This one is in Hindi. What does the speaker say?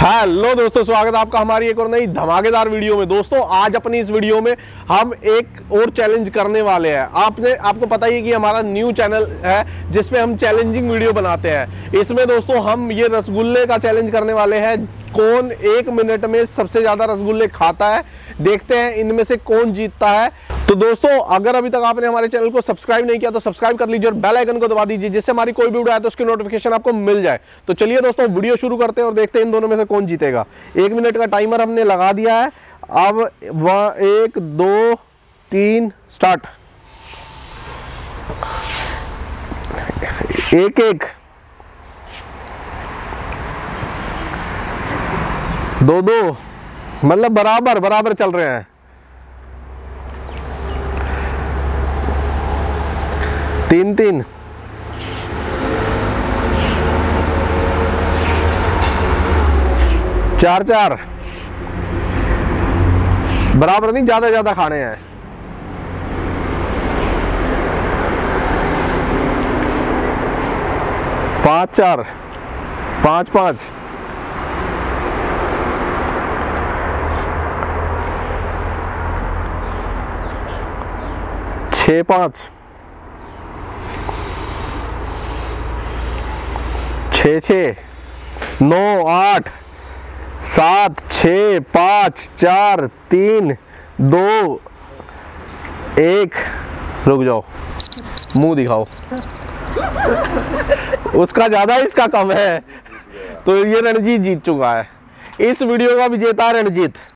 हेलो दोस्तों, स्वागत है आपका हमारी एक और नई धमाकेदार वीडियो में। दोस्तों आज अपनी इस वीडियो में हम एक और चैलेंज करने वाले हैं। आपको पता ही है कि हमारा न्यू चैनल है जिसमें हम चैलेंजिंग वीडियो बनाते हैं। इसमें दोस्तों हम ये रसगुल्ले का चैलेंज करने वाले हैं। कौन 1 मिनट में सबसे ज्यादा रसगुल्ले खाता है, देखते हैं इनमें से कौन जीतता है। तो दोस्तों अगर अभी तक आपने हमारे चैनल को सब्सक्राइब नहीं किया तो सब्सक्राइब कर लीजिए और बेल आइकन को दबा दीजिए, जिससे हमारी कोई भी वीडियो आए तो उसकी नोटिफिकेशन आपको मिल जाए। तो चलिए दोस्तों वीडियो शुरू करते हैं और देखते हैं इन दोनों में से कौन जीतेगा। 1 मिनट का टाइमर हमने लगा दिया है। अब 1 2 3 स्टार्ट। 1-1 2-2 मतलब बराबर चल रहे हैं। 3-3 4-4 बराबर नहीं, ज्यादा खाने हैं। 5-4 5-5 6-5 6-6 9-8 7-6 5-4 3 2 1। रुक जाओ, मुंह दिखाओ। उसका ज्यादा इसका कम है, तो ये रणजीत जीत चुका है। इस वीडियो का विजेता रणजीत।